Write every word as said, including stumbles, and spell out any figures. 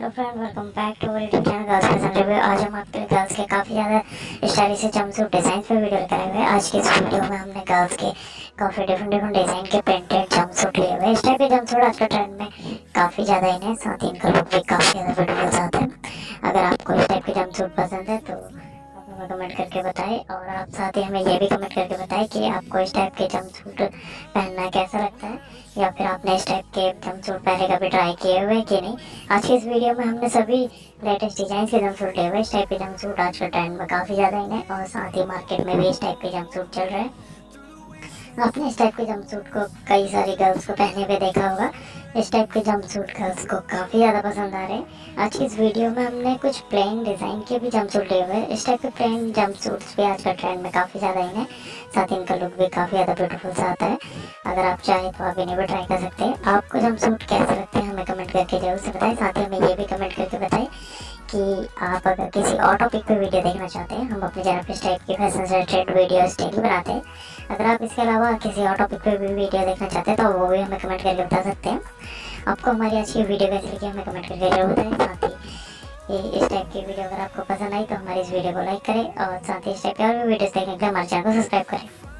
Hello friend, welcome back to our YouTube channel girls fashion review. आज हम आपके लिए गर्ल्स के काफ़ी ज़्यादा स्टाइलिश जंपसूट डिज़ाइन पे वीडियो लेकर आए हुए हैं। आज के इस वीडियो में हमने गर्ल्स के काफ़ी डिफरेंट डिफरेंट डिज़ाइन के प्रिंटेड जंपसूट लिए हुए हैं। इस टाइप के जंपसूट आज के ट्रेंड में काफ़ी ज़्यादा इन है, साथ ही इनका लुक भी काफ़ी ज़्यादा ब्यूटीफुल आता है। अगर आपको इस टाइप के जंपसूट पसंद है तो आप हमें कमेंट करके बताएं, और आप साथ ही हमें ये भी कमेंट करके बताएं कि आपको इस टाइप के जंपसूट पहनना कैसा लगता है, या फिर आपने इस टाइप के जंपसूट पहले कभी ट्राई किए हुए हैं कि नहीं। आज की इस वीडियो में हमने सभी लेटेस्ट डिजाइन के जंपसूट लिए हुए। इस टाइप के जंपसूट आजकल ट्रेंड में काफ़ी ज़्यादा इन है, और साथ ही मार्केट में भी इस टाइप के जंपसूट चल रहे हैं। आपने इस टाइप के जंपसूट को कई सारी गर्ल्स को पहने हुए देखा होगा। इस टाइप के जंपसूट गर्ल्स को काफ़ी ज़्यादा पसंद आ रहे हैं। आज की इस वीडियो में हमने कुछ प्लेन डिज़ाइन के भी जंपसूट लिए हुए हैं। इस टाइप के प्लेन जंपसूट्स भी आजकल ट्रेंड में काफ़ी ज़्यादा इन है, साथ ही इनका लुक भी काफ़ी ज़्यादा ब्यूटीफुल सा आता है। अगर आप चाहें तो आप इन्हें भी ट्राई कर सकते हैं। आपको जंपसूट कैसे लगते हैं हमें कमेंट करके जरूर से बताएं। साथ ही हमें ये भी कमेंट करके बताएं कि आप अगर किसी और टॉपिक पे वीडियो देखना चाहते हैं, हम अपने चैनल पे इस टाइप की फैशन से रिलेटेड वीडियोस डेली बनाते हैं। अगर आप इसके अलावा किसी और टॉपिक पे भी वीडियो देखना चाहते हैं तो वो भी हमें कमेंट करके बता सकते हैं। आपको हमारी आज की वीडियो कैसी लगी हमें कमेंट करके जरूर बताएं। साथ ही ये इस टाइप की वीडियो अगर आपको पसंद आई तो हमारी इस वीडियो को लाइक करें, और साथ ही इस टाइप की और भी वीडियोस देखने के लिए हमारे चैनल को सब्सक्राइब करें।